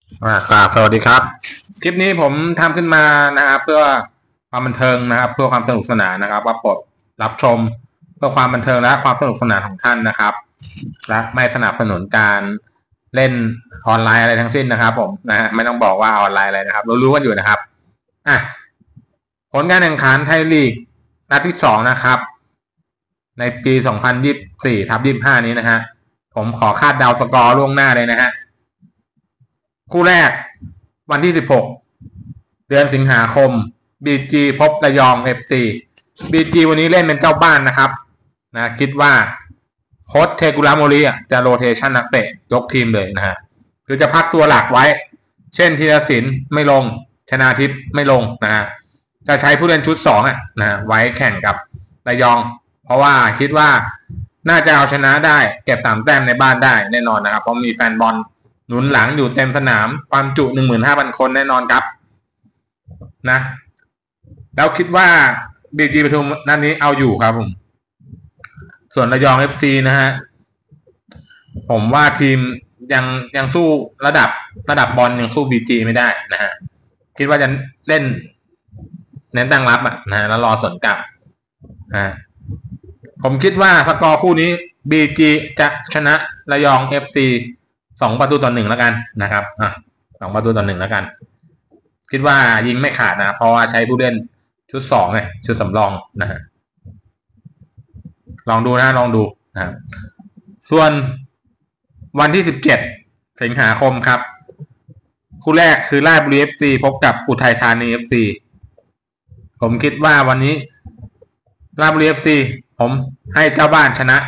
ครับสวัสดีครับคลิปนี้ผมทำขึ้นมานะครับเพื่อความบันเทิงนะครับเพื่อความสนุกสนานนะครับว่าโปรดรับชมเพื่อความบันเทิงและความสนุกสนานของท่านนะครับและไม่สนับสนุนการเล่นออนไลน์อะไรทั้งสิ้นนะครับผมนะฮะไม่ต้องบอกว่าออนไลน์อะไรนะครับรู้กันอยู่นะครับอ่ะผลการแข่งขันไทยลีกนัดที่2นะครับในปี2024/25นี้นะฮะผมขอคาดเดาสกอร์ล่วงหน้าเลยนะฮะคู่แรกวันที่16เดือนสิงหาคม BG พบระยอง FC BG วันนี้เล่นเป็นเจ้าบ้านนะครับนะคิดว่าโค้ชเทกุระโมริจะโรเทชันนักเตะยกทีมเลยนะฮะคือจะพักตัวหลักไว้เช่นธีรศิลป์ไม่ลงชนาทิพย์ไม่ลงนะฮะจะใช้ผู้เล่นชุด2นะไว้แข่งกับระยองเพราะว่าคิดว่าน่าจะเอาชนะได้เก็บ3 แต้มในบ้านได้แน่นอนนะครับเพราะมีแฟนบอลหนุนหลังอยู่เต็มสนามความจุ 15,000 คนแน่นอนครับนะแล้วคิดว่าบีจีปทุมนัดนี้เอาอยู่ครับผมส่วนระยอง FC นะฮะผมว่าทีมยังสู้ระดับบอลยังสู้บีจีไม่ได้นะฮะคิดว่าจะเล่นเน้นตั้งรับนะฮะแล้วรอสวนกลับผมคิดว่าสกอร์คู่นี้บีจีจะชนะระยอง FC 2-1แล้วกันนะครับ2-1แล้วกัน คิดว่ายิงไม่ขาดนะเพราะว่าใช้ผู้เล่นชุด2ไงชุดสำรองนะฮะลองดูนะส่วนวันที่17สิงหาคมครับคู่แรกคือราชบุรี FC พบกับอุทัยธานี FC ผมคิดว่าวันนี้ราชบุรี FC ผมให้เจ้าบ้านชนะ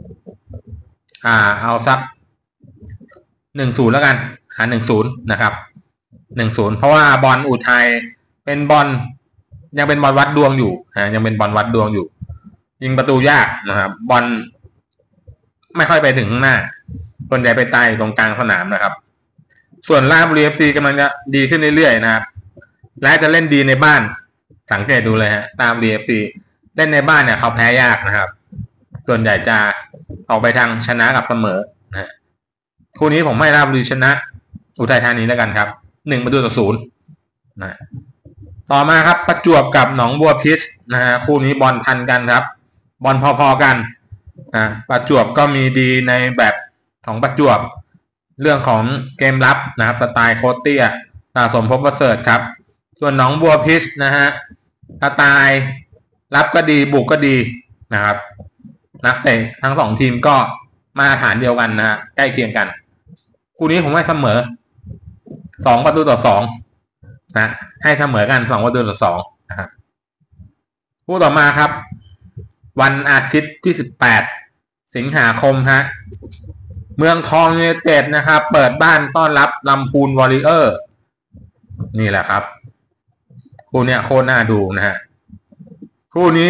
เอาสัก1-0แล้วกัน1-0นะครับ1-0เพราะว่าบอลอุทัยเป็นบอลยังเป็นบอลวัดดวงอยู่ยังเป็นบอลวัดดวงอยู่ยิงประตูยากนะครับบอลไม่ค่อยไปถึงข้างหน้าส่วนใหญ่ไปตายตรงกลางสนามนะครับส่วนราชบุรี FC กำลังจะดีขึ้นเรื่อยๆนะครับและจะเล่นดีในบ้านสังเกตดูเลยฮะราชบุรี FC เล่นในบ้านเนี่ยเขาแพ้ยากนะครับส่วนใหญ่จะออกไปทางชนะกับเสมอนะคู่นี้ผมให้ราชบุรีชนะอุทัยธานีแล้วกันครับ1-0นะต่อมาครับประจวบกับหนองบัวพิชนะฮะคู่นี้บอลทันกันครับบอลพอๆกันประจวบก็มีดีในแบบของประจวบเรื่องของเกมรับนะครับสไตล์โคตเตี้ยสมภพประเสริฐครับส่วนหนองบัวพิชนะฮะสไตล์รับก็ดีบุกก็ดีนะครับนักเตะทั้ง2ทีมก็มาตรฐานเดียวกันนะฮะใกล้เคียงกันคู่นี้ผมให้เสมอ2-2นะให้เสมอกัน2-2นะครับคู่ต่อมาครับวันอาทิตย์ที่18สิงหาคมฮะเมืองทองยูไนเต็ดนะครับเปิดบ้านต้อนรับลำพูนวอริเออร์นี่แหละครับคู่เนี้ยโคตรน่าดูนะฮะคู่นี้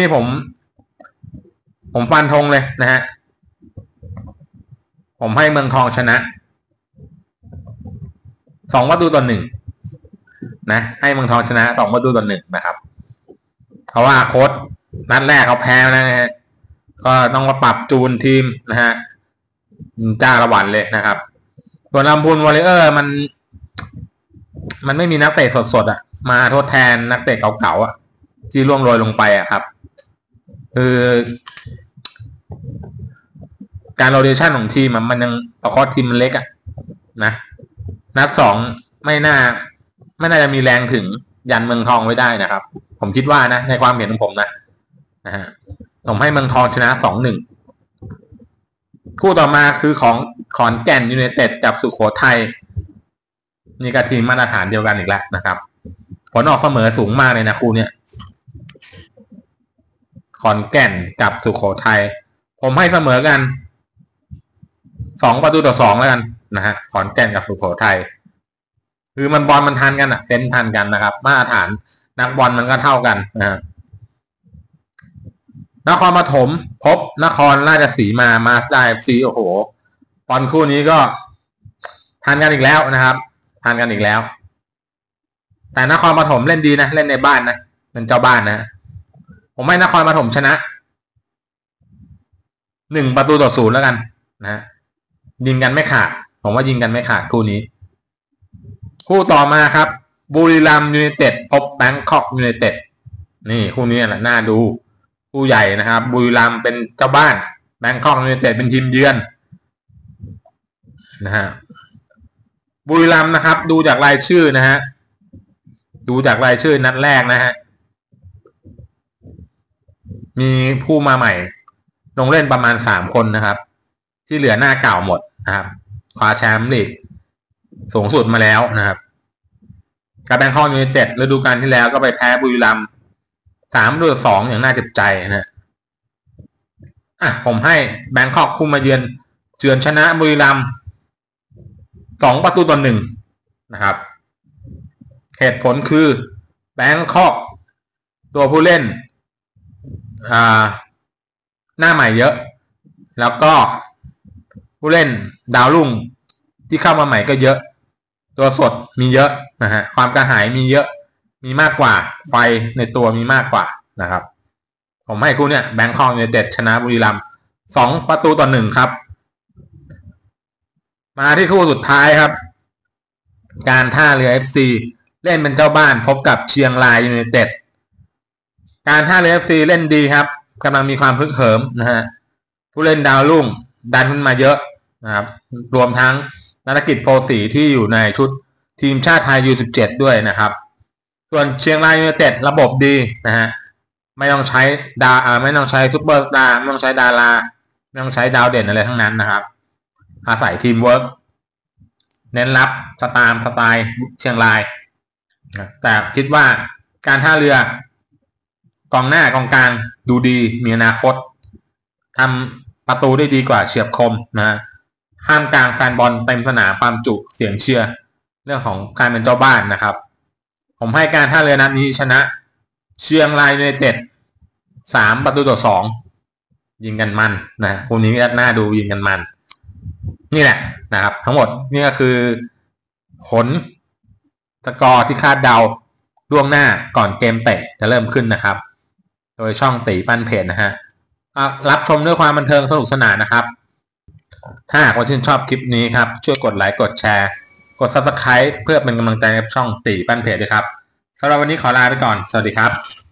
ผมฟันธงเลยนะฮะผมให้เมืองทองชนะ2-1นะให้เมืองทองชนะ2-1นะครับเพราะว่าโค้ชนัดแรกเขาแพ้นะฮะก็ต้องมาปรับจูนทีมนะฮะจ้าละวันเลยนะครับส่วนลำพูนวอริเออร์มันไม่มีนักเตะสดมาทดแทนนักเตะเก่าๆที่ร่วงโรยลงไปครับคือการโรเทชันของทีมมันยังประคอทีมมันเล็กนะนัด2ไม่น่าจะมีแรงถึงยันเมืองทองไว้ได้นะครับผมคิดว่านะในความเห็นของผมนะฮะผมให้เมืองทองชนะ2-1คู่ต่อมาคือของขอนแก่นยูไนเต็ดกับสุโขทัยนี่ก็ทีมมาตรฐานเดียวกันอีกแล้วนะครับผลออกเสมอสูงมากเลยนะคู่เนี้ยขอนแก่นกับสุโขทัยผมให้เสมอกัน2-2แล้วกันนะฮะขอนแก่นกับสุโขทัยคือมันบอลมันทันกันเซนทันกันนะครับมาตรฐานนักบอลมันก็เท่ากันนครปฐมพบนครราชสีมาสด้า FC โอ้โหบอลคู่นี้ก็ทันกันอีกแล้วนะครับทันกันอีกแล้วแต่นครปฐมเล่นดีนะเล่นในบ้านนะเป็นเจ้าบ้านนะผมให้นครปฐมชนะ1-0แล้วกันนะยิงกันไม่ขาดผมว่ายิงกันไม่ขาดคู่นี้คู่ต่อมาครับบุรีรัมย์ยูไนเต็ดพบแบงคอกยูไนเต็ดนี่คู่นี้แหละน่าดูคู่ใหญ่นะครับบุรีรัมย์เป็นเจ้าบ้านแบงคอกยูไนเต็ดเป็นทีมเยือนนะฮะบุรีรัมย์นะครับดูจากรายชื่อนะฮะดูจากรายชื่อนัดแรกนะฮะมีผู้มาใหม่ลงเล่นประมาณ3 คนนะครับที่เหลือหน้าเก่าหมดนะครับคว้าแชมป์ลีกสูงสุดมาแล้วนะครับกับแบงคอกยูไนเต็ดฤดูกาลที่แล้วก็ไปแพ้บุรีรัมย์3-2อย่างน่าเจ็บใจนะผมให้แบงคอกคู่มาเยือนชนะบุรีรัมย์2-1นะครับเหตุผลคือแบงคอกตัวผู้เล่นหน้าใหม่เยอะแล้วก็ผู้เล่นดาวรุ่งที่เข้ามาใหม่ก็เยอะตัวสดมีเยอะนะฮะความกระหายมีเยอะมีมากกว่าไฟในตัวมีมากกว่านะครับผมให้คู่เนี่ยแบงคอกยูไนเต็ดชนะบุรีรัมย์2-1ครับมาที่คู่สุดท้ายครับการท่าเรือ FC เล่นเป็นเจ้าบ้านพบกับเชียงรายยูไนเต็ดการท่าเรือ FC เล่นดีครับกำลังมีความพึกเหิมนะฮะผู้เล่นดาวรุ่งดันขึ้นมาเยอะนะครับรวมทั้งนรกิจโพสีที่อยู่ในชุดทีมชาติไทย U17 ด้วยนะครับส่วนเชียงรายยูไนเต็ดระบบดีนะฮะไม่ต้องใช้ไม่ต้องใช้ซุปเปอร์สตาร์ไม่ต้องใช้ดาราไม่ต้องใช้ดาวเด่นอะไรทั้งนั้นนะครับอาศัยทีมเวิร์กเน้นรับสไตล์เชียงรายแต่คิดว่าการท่าเรือกองหน้ากองกลางดูดีมีอนาคตทำประตูได้ดีกว่าเฉียบคมนะห้ามกลางแฟนบอลเต็มสนามความจุเสียงเชียร์เรื่องของการเป็นเจ้าบ้านนะครับผมให้การท่าเรือนัดนี้ชนะเชียงรายยูไนเต็ด3-2ยิงกันมันนะคู่นี้น่าดูยิงกันมันนี่แหละนะครับทั้งหมดนี่ก็คือผลสกอร์ที่คาดเดาล่วงหน้าก่อนเกมเตะจะเริ่มขึ้นนะครับโดยช่องตีปั้นเพจนะฮะรับชมด้วยความบันเทิงสนุกสนานนะครับถ้าหากว่าชื่นชอบคลิปนี้ครับช่วยกดไลค์กดแชร์กด Subscribe เพื่อเป็นกำลังใจให้ช่องตีปั้นเพจด้วยครับสำหรับวันนี้ขอลาไปก่อนสวัสดีครับ